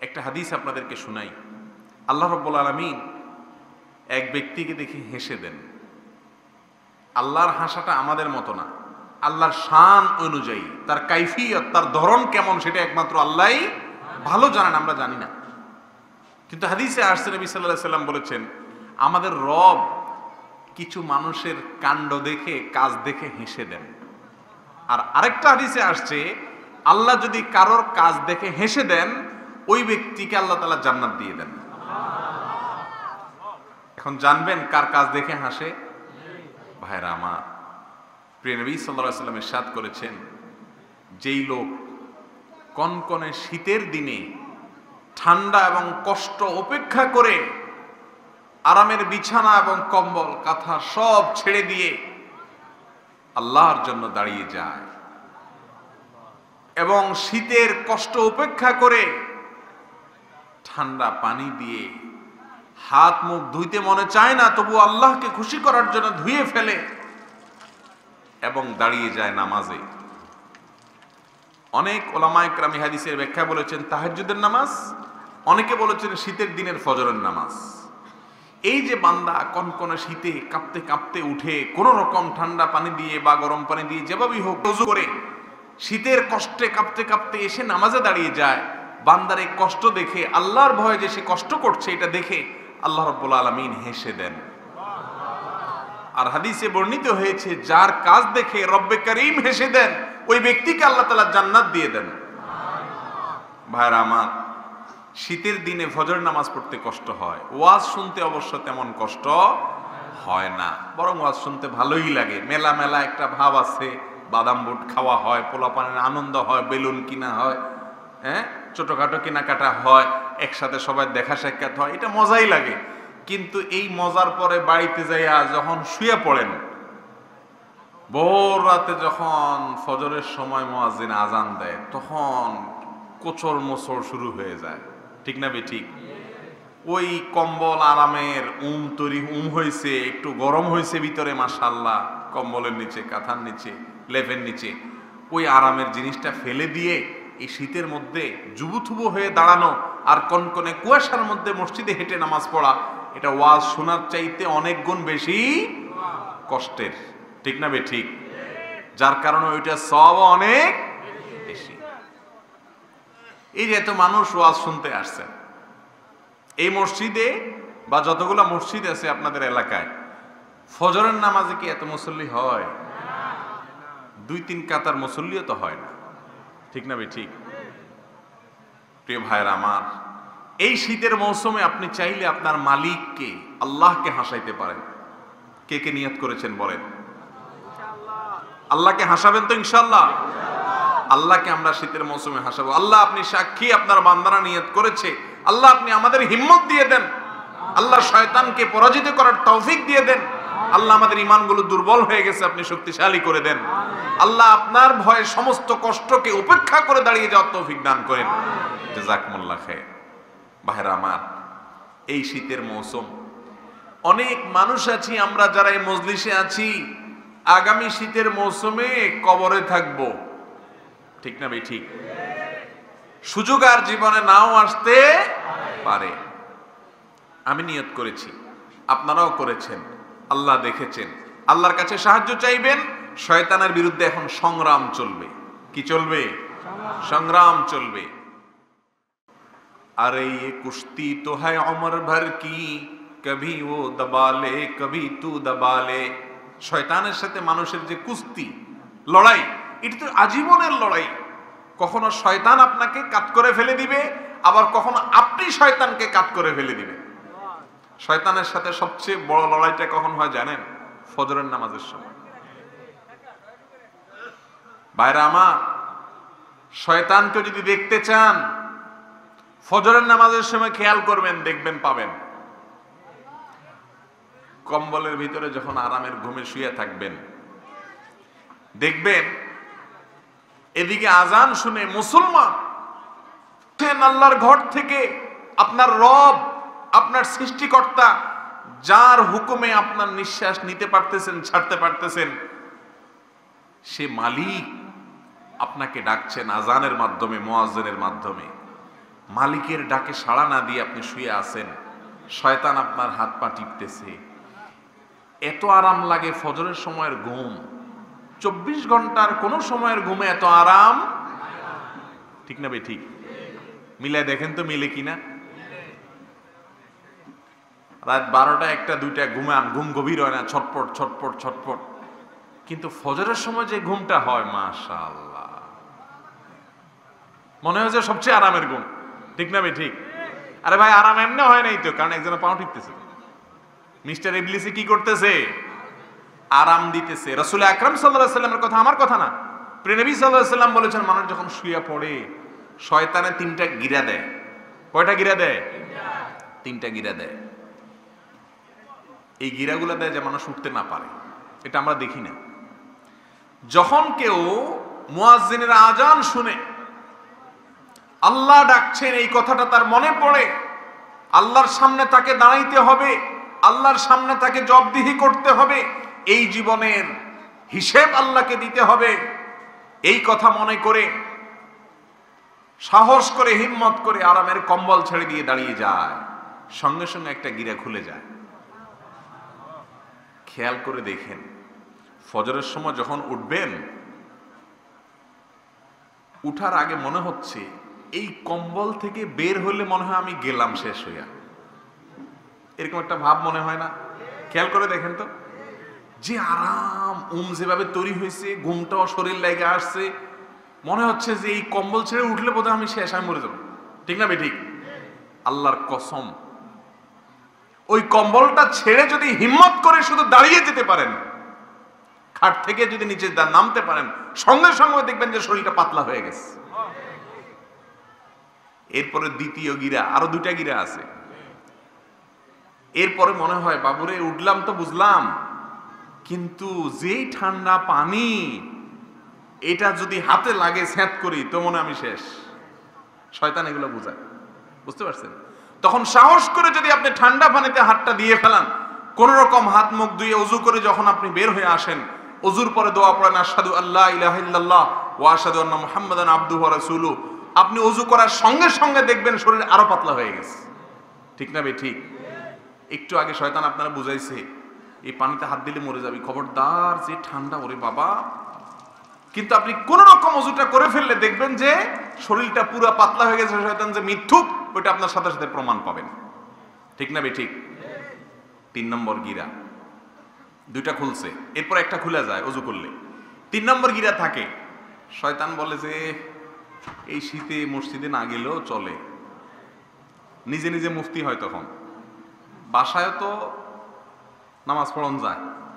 একটা হাদিস আপনাদেরকে শুনাই। আল্লাহ রাব্বুল আলামিন এক ব্যক্তিকে দেখে হেসে দেন। আল্লাহর হাসাটা আমাদের মতো না, আল্লাহর শান অনুযায়ী, তার কাইফিয়ত, তার ধরন কেমন সেটা একমাত্র আল্লাহই ভালো জানেন, আমরা জানি না। কিন্তু হাদিসে আসছে, নবী সাল্লাল্লাহু আলাইহি সাল্লাম বলেছেন, আমাদের রব কিছু মানুষের কাণ্ড দেখে, কাজ দেখে হেসে দেন। আর আরেকটা হাদিসে আসছে, আল্লাহ যদি কারোর কাজ দেখে হেসে দেন, ওই ব্যক্তিকে আল্লাহ তাআলা জান্নাত দিয়ে দেন। এখন জানবেন কার কাজ দেখে হাসে? ভাইরা আমার, প্রিয় নবী সাল্লাল্লাহু আলাইহি সাল্লাম ইরশাদ করেছেন, যেই লোক কনকনে শীতের দিনে ঠান্ডা এবং কষ্ট উপেক্ষা করে আরামের বিছানা এবং কম্বল কাঁথা সব ছেড়ে দিয়ে আল্লাহর জন্য দাঁড়িয়ে যায়, এবং শীতের কষ্ট উপেক্ষা করে ঠান্ডা পানি দিয়ে হাত মুখ ধুইতে মনে চায় না, তবু আল্লাহকে খুশি করার জন্য ধুয়ে ফেলে এবং দাঁড়িয়ে যায় নামাজে। অনেক ওলামায়ে কেরাম হাদিসের ব্যাখ্যা বলেছেন তাহাজ্জুদের নামাজ, অনেকে বলেছেন শীতের দিনের ফজরের নামাজ। এই যে বান্দা কনকনে শীতে কাঁপতে কাঁপতে উঠে কোন রকম ঠান্ডা পানি দিয়ে বা গরম পানি দিয়ে যেভাবেই হোক ওযু করে শীতের কষ্টে কাঁপতে কাঁপতে এসে নামাজে দাঁড়িয়ে যায়, বান্দার এই কষ্ট দেখে, আল্লাহর ভয়ে যে সে কষ্ট করছে এটা দেখে আল্লাহ রাব্বুল আলামিন হেসে দেন। আর হাদিসে বর্ণিত হয়েছে, যার কাজ দেখে রব্বে করিম হেসে দেন, ওই ব্যক্তিকে আল্লাহ তাআলা জান্নাত দিয়ে দেন। ভাইরা আমার, শীতের দিনে ফজর নামাজ পড়তে কষ্ট হয়, ওয়াজ শুনতে অবশ্য তেমন কষ্ট হয় না, বরং ওয়াজ শুনতে ভালোই লাগে। মেলা মেলা একটা ভাব আছে, বাদাম বুট খাওয়া হয়, পোলাপানের আনন্দ হয়, বেলুন কিনা হয়, হ্যাঁ, ছোটখাটো কেনাকাটা হয়, একসাথে সবাই দেখা সাক্ষাৎ হয়, এটা মজাই লাগে। কিন্তু এই মজার পরে বাড়িতে যাইয়া যখন শুয়ে পড়েন, ভোর রাতে যখন ফজরের সময় মুয়াজ্জিন আজান দেয়, তখন কোচর মোচর শুরু হয়ে যায়, ঠিক না ঠিক? ওই কম্বল আরামের তৈরি হয়েছে, একটু গরম হয়েছে ভিতরে, মাশাআল্লাহ, কম্বলের নিচে, কাঁথার নিচে, লেপের নিচে, ওই আরামের জিনিসটা ফেলে দিয়ে এই শীতের মধ্যে জুবুথুবু হয়ে দাঁড়ানো আর কনকনে কুয়াশার মধ্যে মসজিদে হেঁটে নামাজ পড়া, এটা ওয়াজ শোনার চাইতে অনেক গুণ বেশি কষ্টের, ঠিক না ঠিক? যার কারণে ওইটা সওয়াব অনেক বেশি। এই যে এত মানুষ ওয়াজ শুনতে আসছে এই মসজিদে বা যতগুলা মসজিদ আছে আপনাদের এলাকায়, ফজরের নামাজে কি এত মুসল্লি হয়? 2-3 কাতার মুসল্লিও তো হয় না, ঠিক না ঠিক? প্রিয় ভাইরা আমার, এই শীতের মৌসুমে আপনি চাইলে আপনার মালিককে, আল্লাহকে হাসাইতে পারেন। কে কে নিয়ত করেছেন বলেন? আল্লাহকে হাসাবেন তো ইনশাআল্লাহ? আল্লাহকে আমরা শীতের মৌসুমে হাসাবো। আল্লাহ, আপনি সাক্ষী, আপনার বান্দারা নিয়ত করেছে, আল্লাহ আপনি আমাদের হিম্মত দিয়ে দেন, আল্লাহ শয়তানকে পরাজিত করার তৌফিক দিয়ে দেন, আল্লাহ আমাদের ঈমানগুলো দুর্বল হয়ে গেছে, আপনি শক্তিশালী করে দেন, আল্লাহ আপনার ভয়ে সমস্ত কষ্টকে উপেক্ষা করে দাঁড়িয়ে যাওয়ার তৌফিক দান করেন। জাযাকুমুল্লাহ খায়র। ভাইরা আমার, এই শীতের মৌসুম, অনেক মানুষ আছি আমরা যারা এই মজলিসে আছি, আগামী শীতের মৌসুমে কবরে থাকবো, ঠিক না ঠিক? সুযোগ আর জীবনে নাও আসতে পারে। আমি নিয়ত করেছি, আপনারাও করেছেন, আল্লাহ দেখেছেন, আল্লাহর কাছে সাহায্য চাইবেন। শয়তানের বিরুদ্ধে এখন সংগ্রাম চলবে। কি চলবে? সংগ্রাম চলবে। আরে ये कुश्ती तो है उम्र भर की, कभी वो दबा ले कभी तू दबा ले। শয়তানের সাথে মানুষের যে কুস্তি, লড়াই, এটা তো আজীবনের লড়াই। কখনো শয়তান আপনাকে কাট করে ফেলে দিবে, আবার কখনো আপনি শয়তানকে কাট করে ফেলে দিবে। শয়তানের সাথে সবচেয়ে বড় লড়াইটা কখন হয় জানেন? ফজরের নামাজের সময়। ভাইরা আমার, শয়তানকে যদি দেখতে চান, ফজরের নামাজের সময় খেয়াল করবেন, দেখবেন পাবেন। কম্বলের ভিতরে যখন আরামের ঘুমে শুয়ে থাকবেন, দেখবেন এদিকে আজান শুনে মুসলমান আল্লাহর ঘর থেকে, আপনার রব, আপনার সৃষ্টিকর্তা, যার হুকুমে আপনার নিঃশ্বাস নিতে পারতেছেন, ছাড়তে পারতেছেন, সে মালিক আপনাকে ডাকছেন আজানের মাধ্যমে, মুয়াজ্জিনের মাধ্যমে। মালিকের ডাকে সাড়া না দিয়ে আপনি শুয়ে আছেন, শয়তান আপনার হাত পা টিপতেছে, এত আরাম লাগে ফজরের সময়ের ঘুম। 24 ঘন্টার কোন সময়ের ঘুমে এত আরাম, ঠিক না ভাই? ঠিক মিলাই দেখেন তো মিলে কিনা। রাত 12টা 1টা 2টা ঘুমান, ঘুম গভীর হয় না, ছটপট ছটপট ছটপট। কিন্তু ফজরের সময় যে ঘুমটা হয়, মাশাআল্লাহ, মনে হয় যে সবচেয়ে আরামের ঘুম, ঠিক না ভাই? ঠিক। আরে ভাই আরাম এমনি হয় নাই তো, কারণ একজনের পাও টিপতেছে। মিস্টার ইবলিসে কি করতেছে? আরাম দিতেছে। রাসূল আকরাম সাল্লাল্লাহু আলাইহি সাল্লামের কথা আমার কথা না, প্রিয় নবী সাল্লাল্লাহু আলাইহি সাল্লাম বলেছেন, মানুষ যখন শুয়ে পড়ে শয়তানে 3টা গিরা দেয়। কয়টা গিরা দেয়? 3টা গিরা দেয়। এই গিরাগুলো দেয় যে মানুষ উঠতে না পারে। এটা আমরা দেখি না। যখন কেউ মুয়াজ্জিনের আজান শুনে আল্লাহ ডাকছেন, এই কথাটা তার মনে পড়ে, আল্লাহর সামনে তাকে দাঁড়াইতে হবে, আল্লাহর সামনে তাকে জবাবদিহি করতে হবে, এই জীবনের হিসেব আল্লাহকে দিতে হবে, এই কথা মনে করে সাহস করে হিম্মত করে আরামের কম্বল ছেড়ে দিয়ে দাঁড়িয়ে যায়, সঙ্গে সঙ্গে একটা গিরা খুলে যায়। খেয়াল করে দেখেন, ফজরের সময় যখন উঠবেন, উঠার আগে মনে হচ্ছে এই কম্বল থেকে বের হলে মনে হয় আমি গেলাম শেষ হইয়া, এরকম একটা ভাব মনে হয় না? খেয়াল করে দেখেন তো, যে আরাম যেভাবে তৈরি হয়েছে, ঘুমটাও শরীর লেগে আসছে, মনে হচ্ছে যে এই কম্বল ছেড়ে উঠলে বোধহয় আমি শেষ, আমি মরে যাবো, ঠিক না বেঠিক? আল্লাহর কসম, ওই কম্বলটা ছেড়ে যদি হিম্মত করে শুধু দাঁড়িয়ে যেতে পারেন, খাট থেকে যদি নিচে নামতে পারেন, সঙ্গে সঙ্গে দেখবেন যে শরীরটা পাতলা হয়ে গেছে। এরপরে দ্বিতীয় গিরা, আরো 2টা গিরা আছে। এরপরে মনে হয় বাবুরে উঠলাম তো বুঝলাম, কিন্তু যেই ঠান্ডা পানি, এটা যদি হাতে লাগে স্যাঁত করি তো মনে আমি শেষ। শয়তান এগুলো বুঝায়, বুঝতে পারছেন? তখন সাহস করে যদি আপনি ঠান্ডা পানিতে হাতটা দিয়ে ফেলান, কোন রকম হাত মুখ ধুয়ে ওযু করে যখন আপনি বের হয়ে আসেন, ওযুর পরে দোয়া পড়েন, আশহাদু আল্লা ইলাহা ইল্লাল্লাহ ওয়া আশহাদু আন্না মুহাম্মাদান আবদুহু ওয়া রাসূলুহু, আপনি ওযু করার সঙ্গে সঙ্গে দেখবেন শরীর আরো পাতলা হয়ে গেছে, ঠিক না ভাই? ঠিক। একটু আগে শয়তান আপনারা বুঝাইছে এই পানিতে হাত দিলে মরে যাবি, খবরদার, যে ঠান্ডা, ওরে বাবা। কিন্তু আপনি কোন রকম ওযুটা করে ফেললে দেখবেন যে শরীরটা পুরো পাতলা হয়ে গেছে। শয়তান যে মিথ্যুক, ওইটা আপনার সাথে সাথে প্রমাণ পাবেন, ঠিক না ভাই? ঠিক। 3 নম্বর গিরা, 2টা খুলছে, এরপর একটা খুলে যায় ওযু করলে, 3 নম্বর গিরা থাকে। শয়তান বলে যে এই শীতে মসজিদে না গেলেও চলে, নিজে নিজে মুফতি হয় তখন, বাসায় তো নামাজ পড়ন যায়,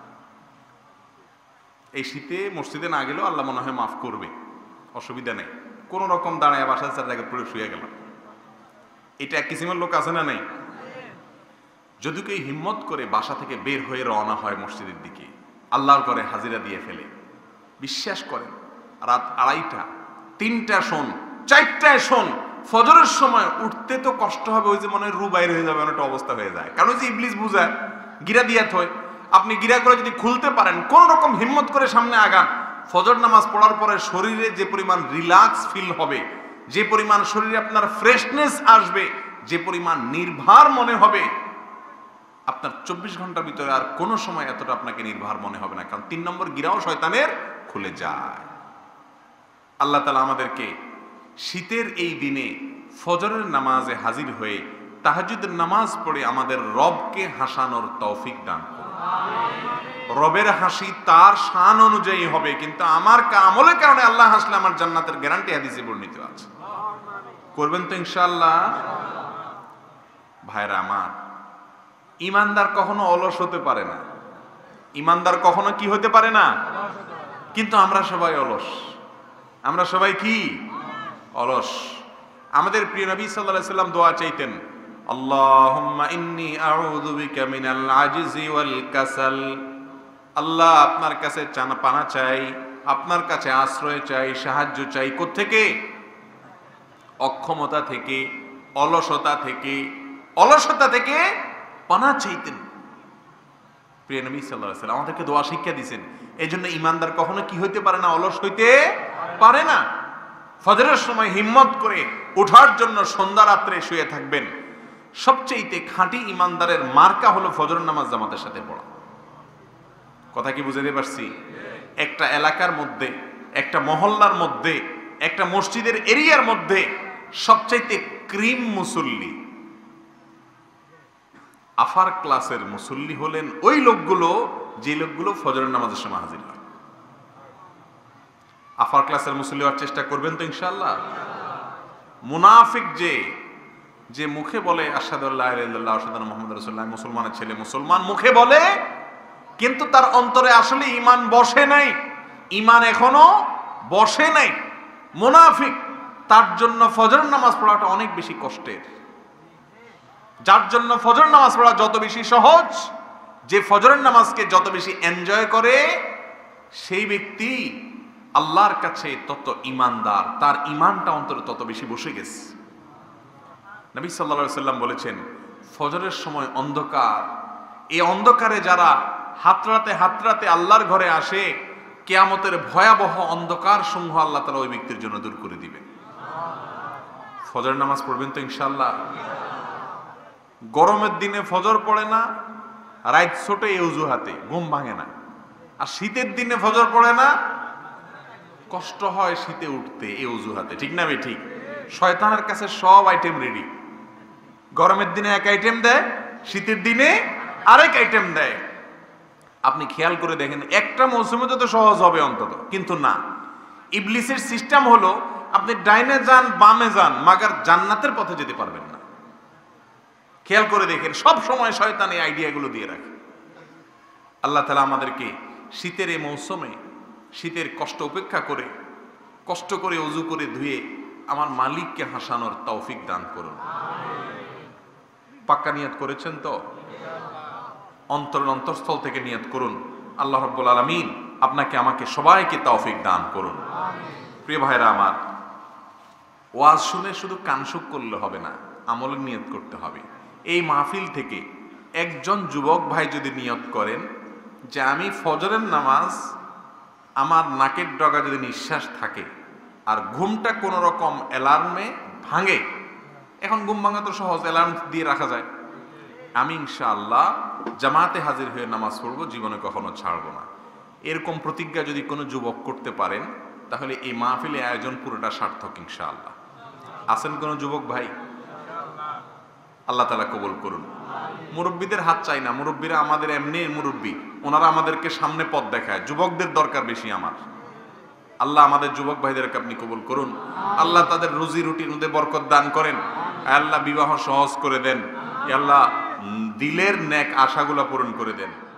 এই শীতে মসজিদে না গেলেও আল্লাহ মনে হয় মাফ করবে, অসুবিধা নেই, কোন রকম দাঁড়ায় বাসায় 4 জায়গায় পড়ে শুয়ে গেল। এটা এক কিসিমের লোক আছে না? নেই? যদি কেউ হিম্মত করে বাসা থেকে বের হয়ে রওনা হয় মসজিদের দিকে, আল্লাহর করে হাজিরা দিয়ে ফেলে, বিশ্বাস করেন রাত 2:30টা 3টা শোন 4টায় শোন, ফজরের সময় উঠতে তো কষ্ট হবে, ওই যে মনে হয় রু বাইর হয়ে যাবে, একটা অবস্থা হয়ে যায়। কারণ যে ইবলিস বুঝায় গিরা দিয়া থয়, আপনি গিরা করে যদি খুলতে পারেন, কোন রকম হিম্মত করে সামনে আগান, ফজর নামাজ পড়ার পরে শরীরে যে পরিমাণ রিল্যাক্স ফিল হবে, যে পরিমাণ শরীরে আপনার ফ্রেশনেস আসবে, যে পরিমাণ নির্ভার মনে হবে, আপনার 24 ঘন্টার ভিতরে আর কোনো সময় এতটা আপনাকে নির্ভার মনে হবে না। কারণ 3 নম্বর গিরাও শয়তানের খুলে যায়। আল্লাহ তাআলা আমাদেরকে শীতের এই দিনে ফজরের নামাজে হাজির হয়ে তাহাজ্জুদের নামাজ পড়ে আমাদের রবকে হাসানোর তৌফিক দান করুন। রবের হাসি তার শান অনুযায়ী হবে, কিন্তু আমার আমলের কারণে আল্লাহ হাসলে আমার জান্নাতের গ্যারান্টি হাদিসে বর্ণিত আছে। করবেন তো ইনশাআল্লাহ? ভাইরা আমার, ইমানদার কখনো অলস হতে পারে না, ইমানদার কখনো কি হতে পারে না, কিন্তু আমরা সবাই অলস। আমরা সবাই কি অলস? আমাদের প্রিয় নবী সাল্লাল্লাহু আলাইহি সাল্লাম দোয়া চাইতেন, আল্লাহুম্মা ইন্নী আউযু বিকা মিনাল আজিজি ওয়াল কাসাল। আল্লাহ, আপনার কাছে পানা চাই, আপনার কাছে আশ্রয় চাই, সাহায্য চাই। কোত্থেকে? অক্ষমতা থেকে, অলসতা থেকে, অলসতা থেকে পানা চাইতেন প্রিয় নবী সাল্লাল্লাহু আলাইহি সাল্লাম। আমাদেরকে দোয়া শিক্ষা দিয়েছেন। এই জন্য ইমানদার কখনো কি হইতে পারে না, অলস হইতে পারে না। ফজরের সময় হিম্মত করে ওঠার জন্য সন্ধ্যা রাত্রে শুয়ে থাকবেন। সবচেয়ে খাঁটি ইমানদারের মার্কা হলো ফজরের নামাজ জামাতের সাথে পড়া। কথা কি বুঝাতে পারছি? একটা এলাকার মধ্যে, একটা মহল্লার মধ্যে, একটা মসজিদের এরিয়ার মধ্যে সবচাইতে ক্রিম মুসল্লি, আফার ক্লাসের মুসল্লি হলেন ওই লোকগুলো যে লোকগুলো ফজরের নামাজের সময় হাজির হয়। আফার ক্লাসের মুসল্লি হওয়ার চেষ্টা করবেন তো ইনশাআল্লাহ। মুনাফিক যে মুখে বলে আশহাদু আল্লা ইলাহা ইল্লাল্লাহ আশহাদু আন্না মুহাম্মাদুর রাসূলুল্লাহ, মুসলমানের ছেলে মুসলমান মুখে বলে, কিন্তু তার অন্তরে আসলে ঈমান বসে নাই, ঈমান এখনো বসে নাই। মুনাফিক, তার জন্য ফজরের নামাজ পড়াটা অনেক বেশি কষ্টের। যার জন্য ফজর নামাজ পড়া যত বেশি সহজ, যে ফজরের নামাজকে যত বেশি এনজয় করে, সেই ব্যক্তি আল্লাহর কাছে তত ঈমানদার, তার ঈমানটা অন্তরে তত বেশি বসে গেছে। নবী সাল্লাল্লাহু আলাইহি ওয়াসাল্লাম বলেছেন, ফজরের সময় অন্ধকার, এই অন্ধকারে যারা হাতরাতে আল্লাহর ঘরে আসে, কিয়ামতের ভয়াবহ অন্ধকার সমূহ আল্লাহ তাআলা ওই ব্যক্তির জন্য দূর করে দিবেন। ফজরের নামাজ পড়বেন তো ইনশাআল্লাহ। গরমের দিনে ফজর পড়ে না, রাত ছোটে এই অজুহাতে ঘুম ভাঙে না। আর শীতের দিনে ফজর পড়ে না, কষ্ট হয় শীতে উঠতে এই অজুহাতে। ঠিক না ঠিক? শয়তানের কাছে সব আইটেম রেডি। গরমের দিনে এক আইটেম দেয়, শীতের দিনে আরেক আইটেম দেয়। আপনি খেয়াল করে দেখেন, একটা মৌসুমে তো সহজ হবে অন্তত, কিন্তু না, ইবলিসের সিস্টেম হলো আপনি ডাইনে যান বামে যান, মাগার জান্নাতের পথে যেতে পারবেন না। খেয়াল করে দেখেন, সব সময় শয়তান এই আইডিয়াগুলো দিয়ে রাখে। আল্লাহ তাআলা আমাদেরকে শীতের এই মৌসুমে শীতের কষ্ট উপেক্ষা করে, কষ্ট করে ওযু করে ধুয়ে আমার মালিককে হাসানোর তৌফিক দান করুন। পাক্কা নিয়ত করেছেন তো? অন্তরস্থল থেকে নিয়ত করুন, আল্লাহ রাব্বুল আলামিন আপনাকে আমাকে সবাইকে তৌফিক দান করুন। প্রিয় ভাইরা আমার, ওয়াজ শুনে শুধু কানসুক করলে হবে না, আমলের নিয়ত করতে হবে। এই মাহফিল থেকে একজন যুবক ভাই যদি নিয়ত করেন যে আমি ফজরের নামাজ, আমার নাকের ডগা যদি নিঃশ্বাস থাকে আর ঘুমটা কোনো রকম অ্যালার্মে ভাঙে, এখন ঘুম ভাঙা তো সহজ, অ্যালার্ম দিয়ে রাখা যায়, আমি ইনশাআল্লাহ জামাতে হাজির হয়ে নামাজ পড়বো, জীবনে কখনো ছাড়বো না। এরকম প্রতিজ্ঞা যদি কোনো যুবক করতে পারেন, তাহলে এই মাহফিলে আয়োজন পুরোটা সার্থক ইনশাআল্লাহ। আছেন কোনো যুবক ভাই? আল্লাহ তাআলা কবুল করুন। মুরব্বীদের হাত চাই না, মুরব্বীরা আমাদের এমনি মুরব্বী, ওনারা আমাদেরকে সামনে পথ দেখায়, যুবকদের দরকার বেশি আমার। আল্লাহ আমাদের যুবক ভাইদেরকে আপনি কবুল করুন। আল্লাহ তাদের রুজি রুটির মধ্যে বরকত দান করেন। আল্লাহ বিবাহ সহজ করে দেন। আল্লাহ দিলের নেক আশাগুলো পূরণ করে দেন।